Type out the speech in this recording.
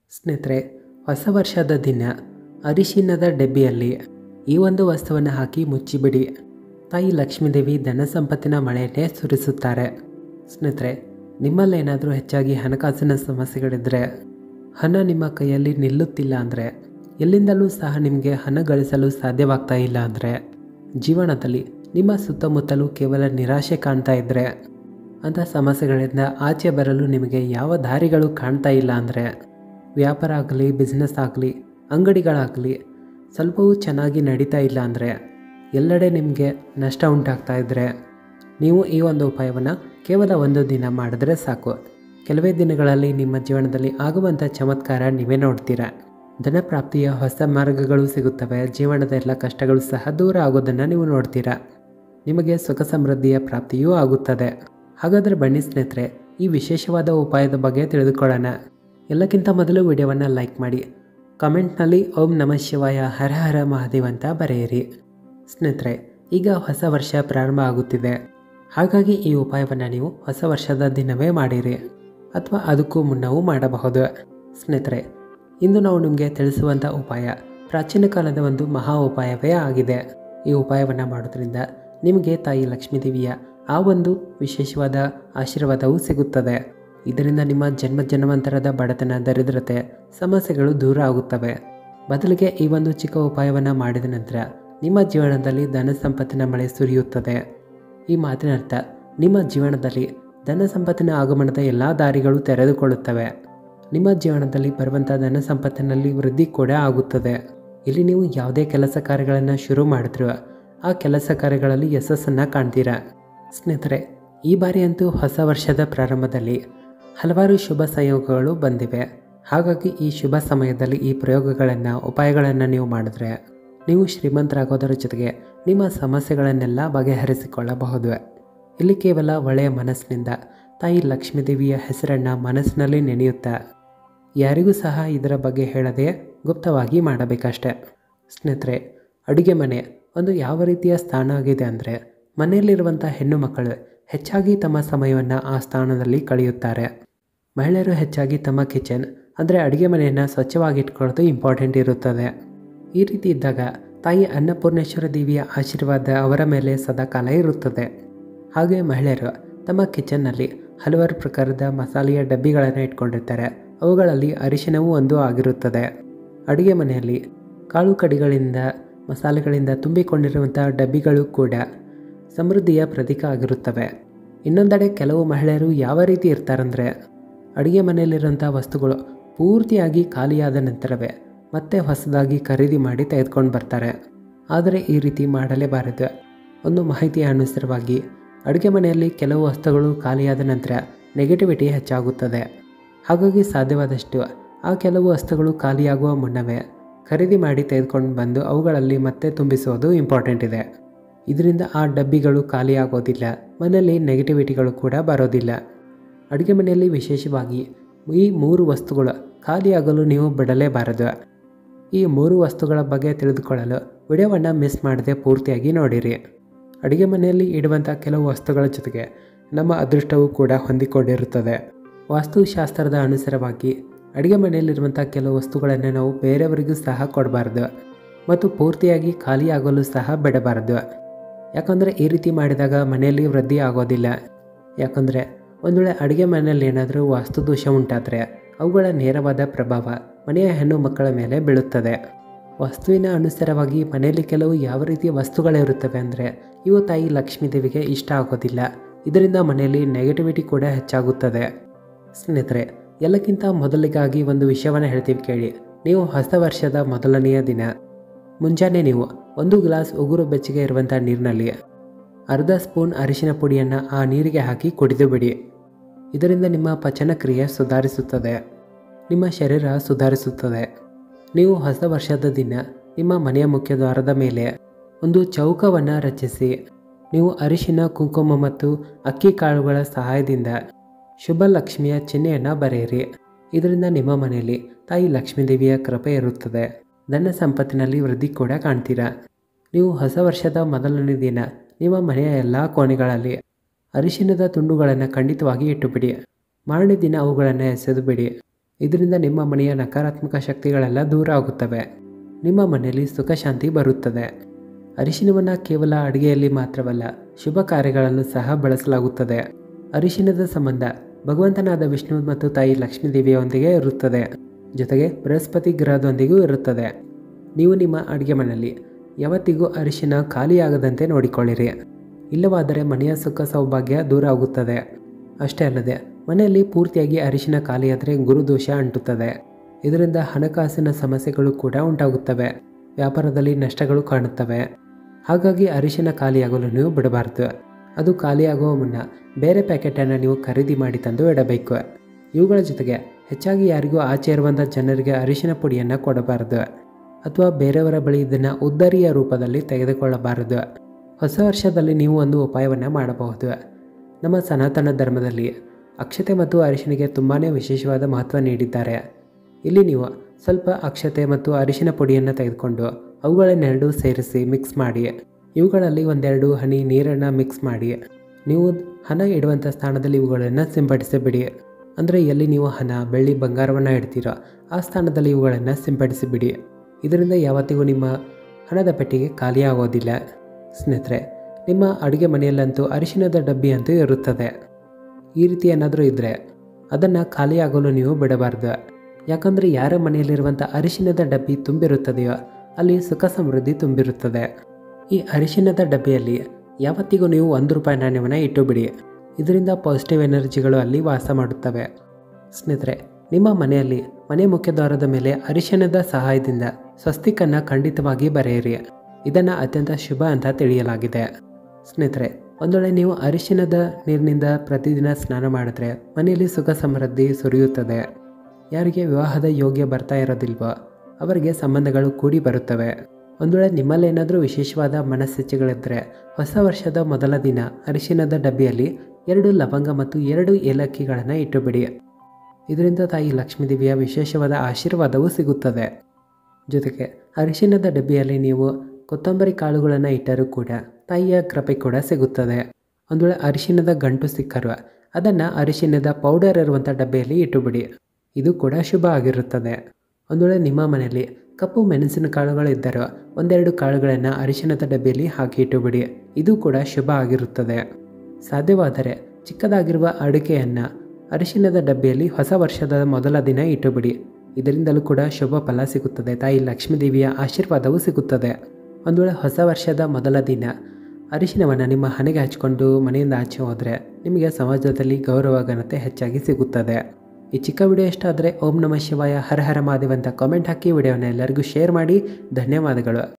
ಸ್ನೇಹಿತರೆ, ಹೊಸ ವರ್ಷದ ದಿನ ಅರಿಶಿಣದ ಡಬ್ಬಿಯಲ್ಲಿ ಈ ಒಂದು ವಸ್ತುವನ್ನು ಹಾಕಿ ಮುಚ್ಚಿಬಿಡಿ. ತಾಯಿ ಲಕ್ಷ್ಮೀದೇವಿ ಧನ ಸಂಪತ್ತಿನ ಮಳೆಯನ್ನೇ ಸುರಿಸುತ್ತಾರೆ. ಸ್ನೇಹಿತರೆ, ನಿಮ್ಮಲ್ಲೇನಾದರೂ ಹೆಚ್ಚಾಗಿ ಹಣಕಾಸಿನ ಸಮಸ್ಯೆಗಳಿದ್ದರೆ, ಹಣ ನಿಮ್ಮ ಕೈಯಲ್ಲಿ ನಿಲ್ಲುತ್ತಿಲ್ಲ ಅಂದರೆ, ಎಲ್ಲಿಂದಲೂ ಸಹ ನಿಮಗೆ ಹಣ ಗಳಿಸಲು ಸಾಧ್ಯವಾಗ್ತಾ ಇಲ್ಲ ಅಂದರೆ, ಜೀವನದಲ್ಲಿ ನಿಮ್ಮ ಸುತ್ತಮುತ್ತಲೂ ಕೇವಲ ನಿರಾಶೆ ಕಾಣ್ತಾ ಇದ್ದರೆ, ಅಂಥ ಸಮಸ್ಯೆಗಳಿಂದ ಆಚೆ ಬರಲು ನಿಮಗೆ ಯಾವ ದಾರಿಗಳು ಕಾಣ್ತಾ ಇಲ್ಲ ಅಂದರೆ, ವ್ಯಾಪಾರ ಆಗಲಿ, ಬಿಸ್ನೆಸ್ ಆಗಲಿ, ಅಂಗಡಿಗಳಾಗಲಿ ಸ್ವಲ್ಪವೂ ಚೆನ್ನಾಗಿ ನಡೀತಾ ಇಲ್ಲ ಅಂದರೆ, ಎಲ್ಲೆಡೆ ನಿಮಗೆ ನಷ್ಟ ಉಂಟಾಗ್ತಾ ಇದ್ದರೆ, ನೀವು ಈ ಒಂದು ಉಪಾಯವನ್ನು ಕೇವಲ ಒಂದು ದಿನ ಮಾಡಿದ್ರೆ ಸಾಕು. ಕೆಲವೇ ದಿನಗಳಲ್ಲಿ ನಿಮ್ಮ ಜೀವನದಲ್ಲಿ ಆಗುವಂಥ ಚಮತ್ಕಾರ ನೀವೇ ನೋಡ್ತೀರಾ. ಧನಪ್ರಾಪ್ತಿಯ ಹೊಸ ಮಾರ್ಗಗಳು ಸಿಗುತ್ತವೆ. ಜೀವನದ ಎಲ್ಲ ಕಷ್ಟಗಳು ಸಹ ದೂರ ಆಗೋದನ್ನು ನೀವು ನೋಡ್ತೀರಾ. ನಿಮಗೆ ಸುಖ ಸಮೃದ್ಧಿಯ ಪ್ರಾಪ್ತಿಯೂ ಆಗುತ್ತದೆ. ಹಾಗಾದರೆ ಬನ್ನಿ ಸ್ನೇಹಿತರೆ, ಈ ವಿಶೇಷವಾದ ಉಪಾಯದ ಬಗ್ಗೆ ತಿಳಿದುಕೊಳ್ಳೋಣ. ಎಲ್ಲಕ್ಕಿಂತ ಮೊದಲು ವಿಡಿಯೋವನ್ನು ಲೈಕ್ ಮಾಡಿ, ಕಮೆಂಟ್ನಲ್ಲಿ ಓಂ ನಮಃ ಶಿವಾಯ, ಹರ ಹರ ಮಹಾದೇವ್ ಅಂತ ಬರೆಯಿರಿ. ಸ್ನೇಹಿತರೆ, ಈಗ ಹೊಸ ವರ್ಷ ಪ್ರಾರಂಭ ಆಗುತ್ತಿದೆ. ಹಾಗಾಗಿ ಈ ಉಪಾಯವನ್ನು ನೀವು ಹೊಸ ವರ್ಷದ ದಿನವೇ ಮಾಡಿರಿ, ಅಥವಾ ಅದಕ್ಕೂ ಮುನ್ನವೂ ಮಾಡಬಹುದು. ಸ್ನೇಹಿತರೆ, ಇಂದು ನಾವು ನಿಮಗೆ ತಿಳಿಸುವಂಥ ಉಪಾಯ ಪ್ರಾಚೀನ ಕಾಲದ ಒಂದು ಮಹಾ ಉಪಾಯವೇ ಆಗಿದೆ. ಈ ಉಪಾಯವನ್ನು ಮಾಡೋದ್ರಿಂದ ನಿಮಗೆ ತಾಯಿ ಲಕ್ಷ್ಮೀದೇವಿಯ ಆ ಒಂದು ವಿಶೇಷವಾದ ಆಶೀರ್ವಾದವೂ ಸಿಗುತ್ತದೆ. ಇದರಿಂದ ನಿಮ್ಮ ಜನ್ಮಾಂತರದ ಬಡತನ, ದರಿದ್ರತೆ, ಸಮಸ್ಯೆಗಳು ದೂರ ಆಗುತ್ತವೆ. ಬದಲಿಗೆ ಈ ಒಂದು ಚಿಕ್ಕ ಉಪಾಯವನ್ನು ಮಾಡಿದ ನಂತರ ನಿಮ್ಮ ಜೀವನದಲ್ಲಿ ಧನ ಸಂಪತ್ತಿನ ಮಳೆ ಸುರಿಯುತ್ತದೆ. ಈ ಮಾತಿನ ಅರ್ಥ, ನಿಮ್ಮ ಜೀವನದಲ್ಲಿ ಧನ ಸಂಪತ್ತಿನ ಆಗಮನದ ಎಲ್ಲ ದಾರಿಗಳು ತೆರೆದುಕೊಳ್ಳುತ್ತವೆ. ನಿಮ್ಮ ಜೀವನದಲ್ಲಿ ಬರುವಂಥ ಧನ ಸಂಪತ್ತಿನಲ್ಲಿ ವೃದ್ಧಿ ಕೂಡ ಆಗುತ್ತದೆ. ಇಲ್ಲಿ ನೀವು ಯಾವುದೇ ಕೆಲಸ ಕಾರ್ಯಗಳನ್ನು ಶುರು ಮಾಡಿದ್ರು ಆ ಕೆಲಸ ಕಾರ್ಯಗಳಲ್ಲಿ ಯಶಸ್ಸನ್ನು ಕಾಣ್ತೀರಾ. ಸ್ನೇಹಿತರೆ, ಈ ಬಾರಿಯಂತೂ ಹೊಸ ವರ್ಷದ ಪ್ರಾರಂಭದಲ್ಲಿ ಹಲವಾರು ಶುಭ ಸಂಯೋಗಗಳು ಬಂದಿವೆ. ಹಾಗಾಗಿ ಈ ಶುಭ ಸಮಯದಲ್ಲಿ ಈ ಪ್ರಯೋಗಗಳನ್ನು, ಉಪಾಯಗಳನ್ನು ನೀವು ಮಾಡಿದ್ರೆ ನೀವು ಶ್ರೀಮಂತರಾಗೋದರ ಜೊತೆಗೆ ನಿಮ್ಮ ಸಮಸ್ಯೆಗಳನ್ನೆಲ್ಲ ಬಗೆಹರಿಸಿಕೊಳ್ಳಬಹುದು. ಇಲ್ಲಿ ಕೇವಲ ಒಳ್ಳೆಯ ಮನಸ್ಸಿನಿಂದ ತಾಯಿ ಲಕ್ಷ್ಮೀದೇವಿಯ ಹೆಸರನ್ನು ಮನಸ್ಸಿನಲ್ಲಿ ನೆನೆಯುತ್ತಾ ಯಾರಿಗೂ ಸಹ ಇದರ ಬಗ್ಗೆ ಹೇಳದೆ ಗುಪ್ತವಾಗಿ ಮಾಡಬೇಕಷ್ಟೆ. ಸ್ನೇಹಿತರೆ, ಅಡುಗೆ ಮನೆ ಒಂದು ಯಾವ ರೀತಿಯ ಸ್ಥಾನ ಆಗಿದೆ ಅಂದರೆ, ಮನೆಯಲ್ಲಿರುವಂಥ ಹೆಣ್ಣು ಮಕ್ಕಳು ಹೆಚ್ಚಾಗಿ ತಮ್ಮ ಸಮಯವನ್ನು ಆ ಸ್ಥಾನದಲ್ಲಿ ಕಳೆಯುತ್ತಾರೆ. ಮಹಿಳೆಯರು ಹೆಚ್ಚಾಗಿ ತಮ್ಮ ಕಿಚನ್ ಅಂದರೆ ಅಡುಗೆ ಮನೆಯನ್ನು ಸ್ವಚ್ಛವಾಗಿ ಇಟ್ಕೊಳ್ಳೋದು ಇಂಪಾರ್ಟೆಂಟ್ ಇರುತ್ತದೆ. ಈ ರೀತಿ ಇದ್ದಾಗ ತಾಯಿ ಅನ್ನಪೂರ್ಣೇಶ್ವರಿ ದೇವಿಯ ಆಶೀರ್ವಾದ ಅವರ ಮೇಲೆ ಸದಾಕಾಲ ಇರುತ್ತದೆ. ಹಾಗೆ ಮಹಿಳೆಯರು ತಮ್ಮ ಕಿಚನ್ನಲ್ಲಿ ಹಲವಾರು ಪ್ರಕಾರದ ಮಸಾಲೆಯ ಡಬ್ಬಿಗಳನ್ನು ಇಟ್ಕೊಂಡಿರ್ತಾರೆ. ಅವುಗಳಲ್ಲಿ ಅರಿಶಿಣವೂ ಒಂದು ಆಗಿರುತ್ತದೆ. ಅಡುಗೆ ಮನೆಯಲ್ಲಿ ಕಾಳು ಕಡಿಗಳಿಂದ, ಮಸಾಲೆಗಳಿಂದ ತುಂಬಿಕೊಂಡಿರುವಂಥ ಡಬ್ಬಿಗಳು ಕೂಡ ಸಮೃದ್ಧಿಯ ಪ್ರತೀಕ ಆಗಿರುತ್ತವೆ. ಇನ್ನೊಂದೆಡೆ ಕೆಲವು ಮಹಿಳೆಯರು ಯಾವ ರೀತಿ ಇರ್ತಾರಂದರೆ, ಅಡುಗೆ ಮನೆಯಲ್ಲಿರುವಂಥ ವಸ್ತುಗಳು ಪೂರ್ತಿಯಾಗಿ ಖಾಲಿಯಾದ ನಂತರವೇ ಮತ್ತೆ ಹೊಸದಾಗಿ ಖರೀದಿ ಮಾಡಿ ತೆಗೆದುಕೊಂಡು ಬರ್ತಾರೆ. ಆದರೆ ಈ ರೀತಿ ಮಾಡಲೇಬಾರದು. ಒಂದು ಮಾಹಿತಿಯ ಅನುಸಾರವಾಗಿ ಅಡುಗೆ ಮನೆಯಲ್ಲಿ ಕೆಲವು ವಸ್ತುಗಳು ಖಾಲಿಯಾದ ನಂತರ ನೆಗೆಟಿವಿಟಿ ಹೆಚ್ಚಾಗುತ್ತದೆ. ಹಾಗಾಗಿ ಸಾಧ್ಯವಾದಷ್ಟು ಆ ಕೆಲವು ವಸ್ತುಗಳು ಖಾಲಿಯಾಗುವ ಮುನ್ನವೇ ಖರೀದಿ ಮಾಡಿ ತೆಗೆದುಕೊಂಡು ಬಂದು ಅವುಗಳಲ್ಲಿ ಮತ್ತೆ ತುಂಬಿಸೋದು ಇಂಪಾರ್ಟೆಂಟ್ ಇದೆ. ಇದರಿಂದ ಆ ಡಬ್ಬಿಗಳು ಖಾಲಿಯಾಗೋದಿಲ್ಲ, ಮನೆಯಲ್ಲಿ ನೆಗೆಟಿವಿಟಿಗಳು ಕೂಡ ಬರೋದಿಲ್ಲ. ಅಡುಗೆ ಮನೆಯಲ್ಲಿ ವಿಶೇಷವಾಗಿ ಈ 3 ವಸ್ತುಗಳು ಖಾಲಿಯಾಗಲು ನೀವು ಬಿಡಲೇಬಾರದು. ಈ 3 ವಸ್ತುಗಳ ಬಗ್ಗೆ ತಿಳಿದುಕೊಳ್ಳಲು ವಿಡಿಯೋವನ್ನು ಮಿಸ್ ಮಾಡದೆ ಪೂರ್ತಿಯಾಗಿ ನೋಡಿರಿ. ಅಡುಗೆ ಮನೆಯಲ್ಲಿ ಇಡುವಂಥ ಕೆಲವು ವಸ್ತುಗಳ ಜೊತೆಗೆ ನಮ್ಮ ಅದೃಷ್ಟವೂ ಕೂಡ ಹೊಂದಿಕೊಂಡಿರುತ್ತದೆ. ವಾಸ್ತುಶಾಸ್ತ್ರದ ಅನುಸಾರವಾಗಿ ಅಡುಗೆ ಮನೆಯಲ್ಲಿರುವಂಥ ಕೆಲವು ವಸ್ತುಗಳನ್ನು ನಾವು ಬೇರೆಯವರಿಗೂ ಸಹ ಕೊಡಬಾರ್ದು ಮತ್ತು ಪೂರ್ತಿಯಾಗಿ ಖಾಲಿಯಾಗಲು ಸಹ ಬಿಡಬಾರ್ದು. ಯಾಕಂದರೆ ಈ ರೀತಿ ಮಾಡಿದಾಗ ಮನೆಯಲ್ಲಿ ವೃದ್ಧಿ ಆಗೋದಿಲ್ಲ. ಯಾಕಂದರೆ ಒಂದು ವೇಳೆ ಅಡುಗೆ ಮನೆಯಲ್ಲಿ ಏನಾದರೂ ವಾಸ್ತುದೋಷ ಉಂಟಾದರೆ ಅವುಗಳ ನೇರವಾದ ಪ್ರಭಾವ ಮನೆಯ ಹೆಣ್ಣು ಮಕ್ಕಳ ಮೇಲೆ ಬೀಳುತ್ತದೆ. ವಸ್ತುವಿನ ಅನುಸಾರವಾಗಿ ಮನೆಯಲ್ಲಿ ಕೆಲವು ಯಾವ ರೀತಿಯ ವಸ್ತುಗಳಿರುತ್ತವೆ ಅಂದರೆ, ಇವು ತಾಯಿ ಲಕ್ಷ್ಮೀದೇವಿಗೆ ಇಷ್ಟ ಆಗೋದಿಲ್ಲ. ಇದರಿಂದ ಮನೆಯಲ್ಲಿ ನೆಗೆಟಿವಿಟಿ ಕೂಡ ಹೆಚ್ಚಾಗುತ್ತದೆ. ಸ್ನೇಹಿತರೆ, ಎಲ್ಲಕ್ಕಿಂತ ಮೊದಲಿಗಾಗಿ ಒಂದು ವಿಷಯವನ್ನು ಹೇಳ್ತೀವಿ ಕೇಳಿ. ನೀವು ಹೊಸ ವರ್ಷದ ಮೊದಲನೆಯ ದಿನ ಮುಂಜಾನೆ ನೀವು 1 ಗ್ಲಾಸ್ ಉಗುರು ಬೆಚ್ಚಗೆ ಇರುವಂಥ ನೀರಿನಲ್ಲಿ ಅರ್ಧ ಸ್ಪೂನ್ ಅರಿಶಿನ ಪುಡಿಯನ್ನು ಆ ನೀರಿಗೆ ಹಾಕಿ ಕುಡಿದು ಬಿಡಿ. ಇದರಿಂದ ನಿಮ್ಮ ಪಚನ ಕ್ರಿಯೆ ಸುಧಾರಿಸುತ್ತದೆ, ನಿಮ್ಮ ಶರೀರ ಸುಧಾರಿಸುತ್ತದೆ. ನೀವು ಹೊಸ ವರ್ಷದ ದಿನ ನಿಮ್ಮ ಮನೆಯ ಮುಖ್ಯ ದ್ವಾರದ ಮೇಲೆ ಒಂದು ಚೌಕವನ್ನು ರಚಿಸಿ ನೀವು ಅರಿಶಿನ, ಕುಂಕುಮ ಮತ್ತು ಅಕ್ಕಿ ಕಾಳುಗಳ ಸಹಾಯದಿಂದ ಶುಭ ಲಕ್ಷ್ಮಿಯ ಚಿಹ್ನೆಯನ್ನು ಬರೆಯಿರಿ. ಇದರಿಂದ ನಿಮ್ಮ ಮನೆಯಲ್ಲಿ ತಾಯಿ ಲಕ್ಷ್ಮೀದೇವಿಯ ಕೃಪೆ ಇರುತ್ತದೆ. ಧನ ಸಂಪತ್ತಿನಲ್ಲಿ ವೃದ್ಧಿ ಕೂಡ ಕಾಣ್ತೀರಾ. ನೀವು ಹೊಸ ವರ್ಷದ ಮೊದಲನೇ ದಿನ ನಿಮ್ಮ ಮನೆಯ ಎಲ್ಲ ಕೋಣೆಗಳಲ್ಲಿ ಅರಿಶಿಣದ ತುಂಡುಗಳನ್ನು ಖಂಡಿತವಾಗಿ ಇಟ್ಟುಬಿಡಿ. ಮಾರನೇ ದಿನ ಅವುಗಳನ್ನು ಎಸೆದು ಬಿಡಿ. ಇದರಿಂದ ನಿಮ್ಮ ಮನೆಯ ನಕಾರಾತ್ಮಕ ಶಕ್ತಿಗಳೆಲ್ಲ ದೂರ ಆಗುತ್ತವೆ. ನಿಮ್ಮ ಮನೆಯಲ್ಲಿ ಸುಖ ಶಾಂತಿ ಬರುತ್ತದೆ. ಅರಿಶಿನವನ್ನು ಕೇವಲ ಅಡುಗೆಯಲ್ಲಿ ಮಾತ್ರವಲ್ಲ, ಶುಭ ಕಾರ್ಯಗಳನ್ನು ಸಹ ಬಳಸಲಾಗುತ್ತದೆ. ಅರಿಶಿನದ ಸಂಬಂಧ ಭಗವಂತನಾದ ವಿಷ್ಣು ಮತ್ತು ತಾಯಿ ಲಕ್ಷ್ಮೀದೇವಿಯೊಂದಿಗೆ ಇರುತ್ತದೆ. ಜೊತೆಗೆ ಬೃಹಸ್ಪತಿ ಗ್ರಹದೊಂದಿಗೂ ಇರುತ್ತದೆ. ನೀವು ನಿಮ್ಮ ಅಡುಗೆ ಮನೆಯಲ್ಲಿ ಯಾವತ್ತಿಗೂ ಅರಿಶಿನ ಖಾಲಿಯಾಗದಂತೆ ನೋಡಿಕೊಳ್ಳಿರಿ. ಇಲ್ಲವಾದರೆ ಮನೆಯ ಸುಖ ಸೌಭಾಗ್ಯ ದೂರ ಆಗುತ್ತದೆ. ಅಷ್ಟೇ ಅಲ್ಲದೆ ಮನೆಯಲ್ಲಿ ಪೂರ್ತಿಯಾಗಿ ಅರಿಶಿನ ಖಾಲಿಯಾದರೆ ಗುರುದೋಷ ಅಂಟುತ್ತದೆ. ಇದರಿಂದ ಹಣಕಾಸಿನ ಸಮಸ್ಯೆಗಳು ಕೂಡ ಉಂಟಾಗುತ್ತವೆ. ವ್ಯಾಪಾರದಲ್ಲಿ ನಷ್ಟಗಳು ಕಾಣುತ್ತವೆ. ಹಾಗಾಗಿ ಅರಿಶಿನ ಖಾಲಿಯಾಗಲು ನೀವು ಬಿಡಬಾರದು. ಅದು ಖಾಲಿಯಾಗುವ ಮುನ್ನ ಬೇರೆ ಪ್ಯಾಕೆಟನ್ನು ನೀವು ಖರೀದಿ ಮಾಡಿ ತಂದು ಇಡಬೇಕು. ಇವುಗಳ ಜೊತೆಗೆ ಹೆಚ್ಚಾಗಿ ಯಾರಿಗೂ ಆಚೆ ಇರುವಂಥ ಜನರಿಗೆ ಅರಿಶಿನ ಪುಡಿಯನ್ನು ಕೊಡಬಾರದು ಅಥವಾ ಬೇರೆಯವರ ಬಳಿ ಇದನ್ನು ಉದ್ದರಿಯ ರೂಪದಲ್ಲಿ ತೆಗೆದುಕೊಳ್ಳಬಾರದು. ಹೊಸ ವರ್ಷದಲ್ಲಿ ನೀವು ಒಂದು ಉಪಾಯವನ್ನು ಮಾಡಬಹುದು. ನಮ್ಮ ಸನಾತನ ಧರ್ಮದಲ್ಲಿ ಅಕ್ಷತೆ ಮತ್ತು ಅರಿಶಿನಿಗೆ ತುಂಬಾ ವಿಶೇಷವಾದ ಮಹತ್ವ ನೀಡಿದ್ದಾರೆ. ಇಲ್ಲಿ ನೀವು ಸ್ವಲ್ಪ ಅಕ್ಷತೆ ಮತ್ತು ಅರಿಶಿನ ಪುಡಿಯನ್ನು ತೆಗೆದುಕೊಂಡು ಅವುಗಳನ್ನೆರಡು ಸೇರಿಸಿ ಮಿಕ್ಸ್ ಮಾಡಿ, ಇವುಗಳಲ್ಲಿ ಒಂದೆರಡು ಹನಿ ನೀರನ್ನು ಮಿಕ್ಸ್ ಮಾಡಿ ನೀವು ಹಣ ಇಡುವಂಥ ಸ್ಥಾನದಲ್ಲಿ ಇವುಗಳನ್ನು ಸಿಂಪಡಿಸಿಬಿಡಿ. ಅಂದರೆ ಎಲ್ಲಿ ನೀವು ಹಣ, ಬೆಳ್ಳಿ, ಬಂಗಾರವನ್ನು ಇಡ್ತೀರೋ ಆ ಸ್ಥಾನದಲ್ಲಿ ಇವುಗಳನ್ನು ಸಿಂಪಡಿಸಿಬಿಡಿ. ಇದರಿಂದ ಯಾವತ್ತಿಗೂ ನಿಮ್ಮ ಹಣದ ಪೆಟ್ಟಿಗೆ ಖಾಲಿ ಆಗೋದಿಲ್ಲ. ಸ್ನೇಹಿತರೆ, ನಿಮ್ಮ ಅಡುಗೆ ಮನೆಯಲ್ಲಂತೂ ಅರಿಶಿನದ ಡಬ್ಬಿ ಅಂತೂ ಇರುತ್ತದೆ. ಈ ರೀತಿ ಏನಾದರೂ ಇದ್ದರೆ ಅದನ್ನು ಖಾಲಿಯಾಗಲು ನೀವು ಬಿಡಬಾರ್ದು. ಯಾಕಂದರೆ ಯಾರ ಮನೆಯಲ್ಲಿರುವಂಥ ಅರಿಶಿನದ ಡಬ್ಬಿ ತುಂಬಿರುತ್ತದೆಯೋ ಅಲ್ಲಿ ಸುಖ ಸಮೃದ್ಧಿ ತುಂಬಿರುತ್ತದೆ. ಈ ಅರಿಶಿನದ ಡಬ್ಬಿಯಲ್ಲಿ ಯಾವತ್ತಿಗೂ ನೀವು 1 ರೂಪಾಯಿ ನಾಣ್ಯವನ್ನು ಇಟ್ಟು ಬಿಡಿ. ಇದರಿಂದ ಪಾಸಿಟಿವ್ ಎನರ್ಜಿಗಳು ಅಲ್ಲಿ ವಾಸ ಮಾಡುತ್ತವೆ. ಸ್ನೇಹಿತರೆ, ನಿಮ್ಮ ಮನೆಯಲ್ಲಿ ಮನೆ ಮುಖ್ಯದ್ವಾರದ ಮೇಲೆ ಅರಿಶಿನದ ಸಹಾಯದಿಂದ ಸ್ವಸ್ತಿಕನ್ನು ಖಂಡಿತವಾಗಿ ಬರೆಯಿರಿ. ಇದನ್ನು ಅತ್ಯಂತ ಶುಭ ಅಂತ ತಿಳಿಯಲಾಗಿದೆ. ಸ್ನೇಹಿತರೆ, ಒಂದು ವೇಳೆ ನೀವು ಅರಿಶಿನದ ನೀರಿನಿಂದ ಪ್ರತಿದಿನ ಸ್ನಾನ ಮಾಡಿದ್ರೆ ಮನೆಯಲ್ಲಿ ಸುಖ ಸಮೃದ್ಧಿ ಸುರಿಯುತ್ತದೆ. ಯಾರಿಗೆ ವಿವಾಹದ ಯೋಗ್ಯ ಬರ್ತಾ ಇರೋದಿಲ್ವೋ ಅವರಿಗೆ ಸಂಬಂಧಗಳು ಕೂಡಿ ಬರುತ್ತವೆ. ಒಂದು ವೇಳೆ ನಿಮ್ಮಲ್ಲೇನಾದರೂ ವಿಶೇಷವಾದ ಮನಸ್ಸಿಚ್ಛೆಗಳಿದ್ದರೆ ಹೊಸ ವರ್ಷದ ಮೊದಲ ದಿನ ಅರಿಶಿನದ ಡಬ್ಬಿಯಲ್ಲಿ 2 ಲವಂಗ ಮತ್ತು 2 ಏಲಕ್ಕಿಗಳನ್ನು ಇಟ್ಟುಬಿಡಿ. ಇದರಿಂದ ತಾಯಿ ಲಕ್ಷ್ಮೀದೇವಿಯ ವಿಶೇಷವಾದ ಆಶೀರ್ವಾದವೂ ಸಿಗುತ್ತದೆ. ಜೊತೆಗೆ ಅರಿಶಿನದ ಡಬ್ಬಿಯಲ್ಲಿ ನೀವು ಕೊತ್ತಂಬರಿ ಕಾಳುಗಳನ್ನು ಇಟ್ಟರೂ ಕೂಡ ತಾಯಿಯ ಕೃಪೆ ಕೂಡ ಸಿಗುತ್ತದೆ. ಒಂದು ವೇಳೆ ಅರಿಶಿನದ ಗಂಟು ಸಿಕ್ಕರು ಅದನ್ನು ಅರಿಶಿನದ ಪೌಡರ್ ಇರುವಂಥ ಡಬ್ಬಿಯಲ್ಲಿ ಇಟ್ಟುಬಿಡಿ. ಇದು ಕೂಡ ಶುಭ ಆಗಿರುತ್ತದೆ. ಒಂದು ವೇಳೆ ನಿಮ್ಮ ಮನೆಯಲ್ಲಿ ಕಪ್ಪು ಮೆಣಸಿನ ಕಾಳುಗಳಿದ್ದರೂ 1-2 ಕಾಳುಗಳನ್ನು ಅರಿಶಿನದ ಡಬ್ಬಿಯಲ್ಲಿ ಹಾಕಿ ಇಟ್ಟುಬಿಡಿ. ಇದು ಕೂಡ ಶುಭ ಆಗಿರುತ್ತದೆ. ಸಾಧ್ಯವಾದರೆ ಚಿಕ್ಕದಾಗಿರುವ ಅಡಿಕೆಯನ್ನು ಅರಿಶಿನದ ಡಬ್ಬಿಯಲ್ಲಿ ಹೊಸ ವರ್ಷದ ಮೊದಲ ದಿನ ಇಟ್ಟುಬಿಡಿ. ಇದರಿಂದಲೂ ಕೂಡ ಶುಭ ಫಲ ಸಿಗುತ್ತದೆ. ತಾಯಿ ಲಕ್ಷ್ಮೀದೇವಿಯ ಆಶೀರ್ವಾದವೂ ಸಿಗುತ್ತದೆ. ಒಂದು ವೇಳೆ ಹೊಸ ವರ್ಷದ ಮೊದಲ ದಿನ ಅರಿಶಿನವನ್ನು ನಿಮ್ಮ ಹಣೆಗೆ ಹಚ್ಕೊಂಡು ಮನೆಯಿಂದ ಆಚೆ ಹೋದರೆ ನಿಮಗೆ ಸಮಾಜದಲ್ಲಿ ಗೌರವ ಘನತೆ ಹೆಚ್ಚಾಗಿ ಸಿಗುತ್ತದೆ. ಈ ಚಿಕ್ಕ ವಿಡಿಯೋ ಇಷ್ಟ ಆದರೆ ಓಂ ನಮಃ ಶಿವಾಯ, ಹರ ಹರ ಮಹಾದೇವ ಅಂತ ಕಾಮೆಂಟ್ ಹಾಕಿ ವಿಡಿಯೋನ ಎಲ್ಲರಿಗೂ ಶೇರ್ ಮಾಡಿ. ಧನ್ಯವಾದಗಳು.